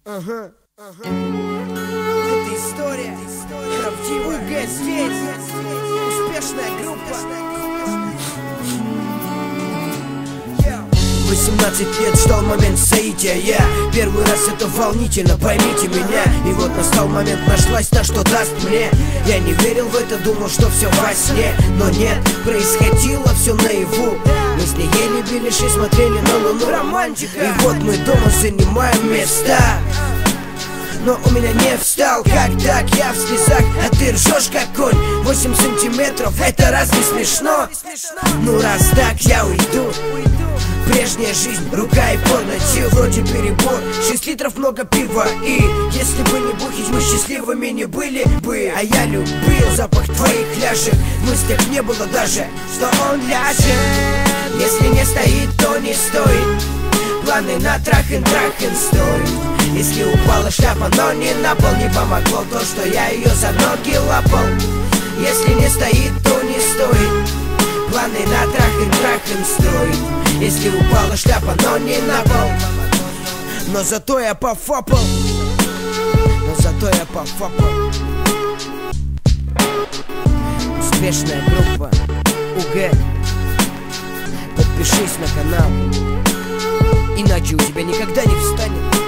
Это история правдивая. УГ здесь. Успешная группа. 18 лет ждал момент соития я. Первый раз это волнительно, поймите меня. И вот настал момент, нашлась та, что даст мне. Я не верил в это, думал, что все во сне. Но нет, происходило все наяву. Мы с ней ели, били шесть, смотрели на луну. Романтика. И вот мы дома занимаем места. Но у меня не встал, как так, я в слезах, а ты ржешь как конь. 8 сантиметров, это разве смешно? Ну раз так, я уйду. Прежняя жизнь, рука и порно, чил, вроде перебор. 6 литров, много пива. И если бы не бухить, мы счастливыми не были бы. А я любил запах твоих ляжек. В мыслях не было даже, что он ляжет. Если не стоит, то не стоит. Планы на трахен стоит. Если упала шляпа, но не на пол, не помогло то, что я ее за ноги лапал. Если не стоит, то не стоит. Планы на трахен строить. Если упала шляпа, но не на пол. Но зато я пофапал. Успешная группа УГ. Подпишись на канал, иначе у тебя никогда не встанет.